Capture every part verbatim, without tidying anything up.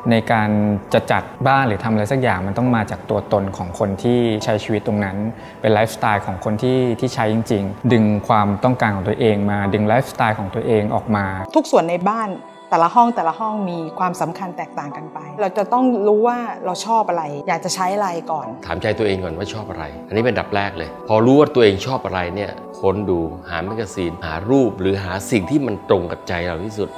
ในการจะจัดบ้านหรือทำอะไรสักอย่างมันต้องมาจากตัวตนของคนที่ใช้ชีวิตตรงนั้นเป็นไลฟ์สไตล์ของคนที่ที่ใช้จริงๆดึงความต้องการของตัวเองมาดึงไลฟ์สไตล์ของตัวเองออกมาทุกส่วนในบ้านแต่ละห้องแต่ละห้องมีความสำคัญแตกต่างกันไปเราจะต้องรู้ว่าเราชอบอะไรอยากจะใช้อะไรก่อนถามใจตัวเองก่อนว่าชอบอะไรอันนี้เป็นอันดับแรกเลยพอรู้ว่าตัวเองชอบอะไรเนี่ยค้นดูหาแมกกาซีนหารูปหรือหาสิ่งที่มันตรงกับใจเราที่สุด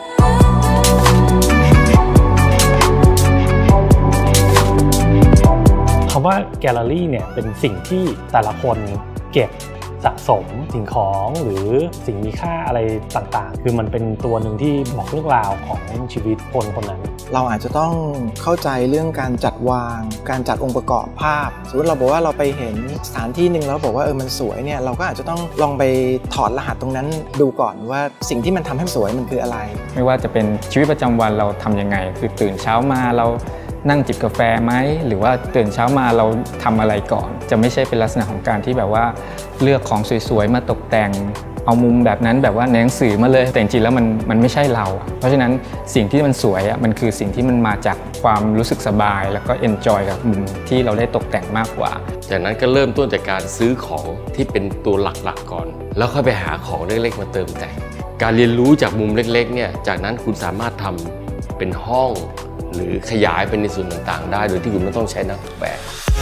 คำว่าแกลเลอรี่เนี่ยเป็นสิ่งที่แต่ละคนเก็บสะสมสิ่งของหรือสิ่งมีค่าอะไรต่างๆคือมันเป็นตัวหนึ่งที่บอกเรื่องราวของชีวิตคนคนนั้นเราอาจจะต้องเข้าใจเรื่องการจัดวางการจัดองค์ประกอบภาพสมมติเราบอกว่าเราไปเห็นสถานที่หนึ่งแล้วบอกว่าเออมันสวยเนี่ยเราก็อาจจะต้องลองไปถอดรหัสตรงนั้นดูก่อนว่าสิ่งที่มันทำให้สวยมันคืออะไรไม่ว่าจะเป็นชีวิตประจำวันเราทำยังไงคือตื่นเช้ามาเรานั่งจิบกาแฟไหมหรือว่าตื่นเช้ามาเราทำอะไรก่อนจะไม่ใช่เป็นลักษณะของการที่แบบว่าเลือกของสวยๆมาตกแต่งเอามุมแบบนั้นแบบว่าในหนังสือมาเลยแต่จริงๆแล้วมันมันไม่ใช่เราเพราะฉะนั้นสิ่งที่มันสวยอ่ะมันคือสิ่งที่มันมาจากความรู้สึกสบายแล้วก็เอนจอยกับมุมที่เราได้ตกแต่งมากกว่าจากนั้นก็เริ่มต้นจากการซื้อของที่เป็นตัวหลักๆก่อนแล้วค่อยไปหาของเล็กๆมาเติมแต่งการเรียนรู้จากมุมเล็กๆเนี่ยจากนั้นคุณสามารถทำเป็นห้องหรือขยายเป็นในส่วนต่างๆได้โดยที่คุณไม่ต้องใช้นักออกแบบ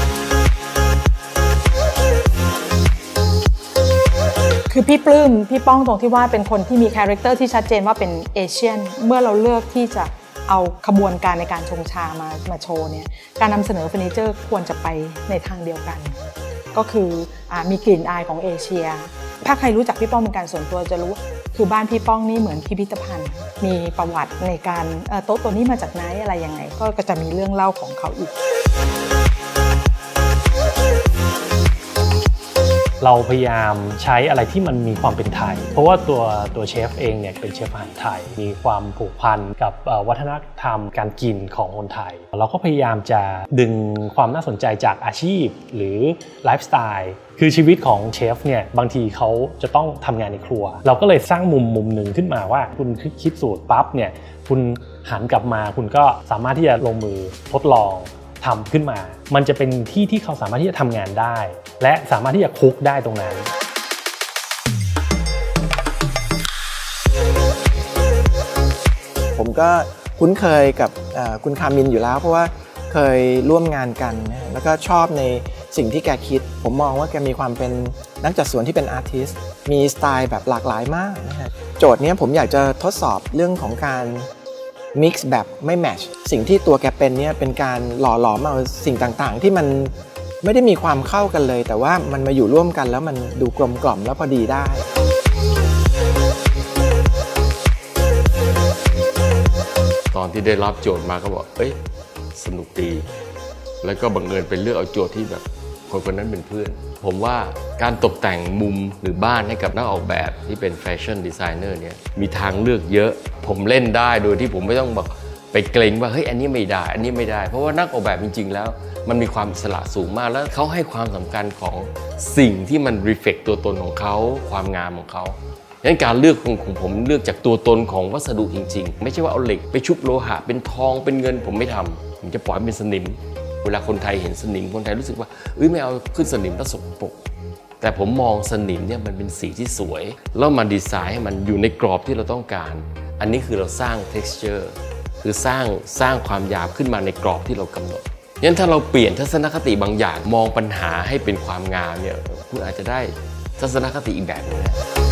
คือพี่ปลื้มพี่ป้องตรงที่ว่าเป็นคนที่มีคาแรคเตอร์ที่ชัดเจนว่าเป็นเอเชียนเมื่อเราเลือกที่จะเอาขบวนการในการชงชามามาโชว์เนี่ยการนำเสนอเฟอร์นิเจอร์ควรจะไปในทางเดียวกันก็คืออ่ามีกลิ่นอายของเอเชียถ้าใครรู้จักพี่ป้องเป็นการส่วนตัวจะรู้คือบ้านพี่ป้องนี่เหมือนพิพิธภัณฑ์มีประวัติในการโต๊ะตัวนี้มาจากไหนอะไรยังไงก็จะมีเรื่องเล่าของเขาอีกเราพยายามใช้อะไรที่มันมีความเป็นไทยเพราะว่าตัวตัวเชฟเองเนี่ยเป็นเชฟอาหารไทยมีความผูกพันกับวัฒนธรรมการกินของคนไทยเราก็พยายามจะดึงความน่าสนใจจากอาชีพหรือไลฟ์สไตล์คือชีวิตของเชฟเนี่ยบางทีเขาจะต้องทำงานในครัวเราก็เลยสร้างมุมมุมหนึ่งขึ้นมาว่าคุณคิดสูตรปั๊บเนี่ยคุณหันกลับมาคุณก็สามารถที่จะลงมือทดลองทำขึ้นมามันจะเป็นที่ที่เขาสามารถที่จะทำงานได้และสามารถที่จะคุกได้ตรงนั้นผมก็คุ้นเคยกับคุณคามินอยู่แล้วเพราะว่าเคยร่วมงานกันแล้วก็ชอบในสิ่งที่แกคิดผมมองว่าแกมีความเป็นนักจัดสวนที่เป็นอาร์ติสต์มีสไตล์แบบหลากหลายมากนะฮะโจทย์นี้ผมอยากจะทดสอบเรื่องของการมิกซ์แบบไม่แมทช์สิ่งที่ตัวแกเป็นเนี่ยเป็นการหล่อหลอมเอาสิ่งต่างๆที่มันไม่ได้มีความเข้ากันเลยแต่ว่ามันมาอยู่ร่วมกันแล้วมันดูกลมกล่อมแล้วพอดีได้ตอนที่ได้รับโจทย์มาก็บอกเอ้ยสนุกดีแล้วก็บังเอิญเป็นเลือกเอาโจทย์ที่แบบคนคนนั้นเป็นเพื่อนผมว่าการตกแต่งมุมหรือบ้านให้กับนักออกแบบที่เป็นแฟชั่นดีไซเนอร์เนี่ยมีทางเลือกเยอะผมเล่นได้โดยที่ผมไม่ต้องบอกไปเกรงว่าเฮ้ยอันนี้ไม่ได้อันนี้ไม่ได้เพราะว่านักออกแบบจริงๆแล้วมันมีความอิสระสูงมากแล้วเขาให้ความสำคัญของสิ่งที่มันรีเฟล็กตัวตนของเขาความงามของเขาดังนั้นการเลือกของผมเลือกจากตัวตนของวัสดุจริงๆไม่ใช่ว่าเอาเหล็กไปชุบโลหะเป็นทองเป็นเงินผมไม่ทำผมจะปล่อยเป็นสนิมเวลาคนไทยเห็นสนิมคนไทยรู้สึกว่าเอ้ยไม่เอาขึ้นสนิมแล้วสกปรกแต่ผมมองสนิมเนี่ยมันเป็นสีที่สวยแล้วมันดีไซน์ให้มันอยู่ในกรอบที่เราต้องการอันนี้คือเราสร้าง texture คือสร้างสร้างความหยาบขึ้นมาในกรอบที่เรากำหนดงั้นถ้าเราเปลี่ยนทัศนคติบางอย่างมองปัญหาให้เป็นความงามเนี่ยคุณอาจจะได้ทัศนคติอีกแบบนึง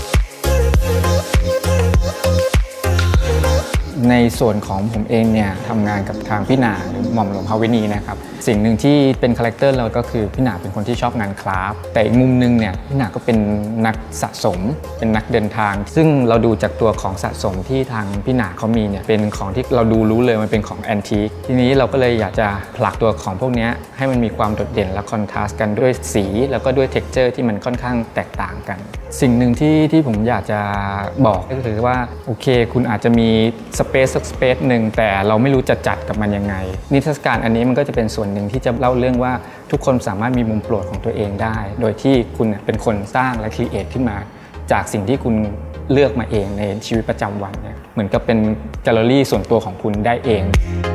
ในส่วนของผมเองเนี่ยทำงานกับทางพี่หนาหรือหม่อมหลวงภาวินีนะครับสิ่งหนึ่งที่เป็นคาแรคเตอร์เราก็คือพี่หนาเป็นคนที่ชอบงานคราฟต์แต่อีกมุมนึงเนี่ยพี่หนาก็เป็นนักสะสมเป็นนักเดินทางซึ่งเราดูจากตัวของสะสมที่ทางพี่หนาเขามีเนี่ยเป็นของที่เราดูรู้เลยมันเป็นของแอนทิคทีนี้เราก็เลยอยากจะผลักตัวของพวกนี้ให้มันมีความโดดเด่นและคอนทราสต์กันด้วยสีแล้วก็ด้วยเท็กเจอร์ที่มันค่อนข้างแตกต่างกันสิ่งหนึ่งที่ที่ผมอยากจะบอกก็คือว่าโอเคคุณอาจจะมีสเปซสักสเปซหนึ่งแต่เราไม่รู้จะจัดกับมันยังไงนิทรรศการอันนี้มันก็จะเป็นส่วนหนึ่งที่จะเล่าเรื่องว่าทุกคนสามารถมีมุมโปรดของตัวเองได้โดยที่คุณเป็นคนสร้างและครีเอทขึ้นมาจากสิ่งที่คุณเลือกมาเองในชีวิตประจำวันเนี่ยเหมือนกับเป็นแกลเลอรี่ส่วนตัวของคุณได้เอง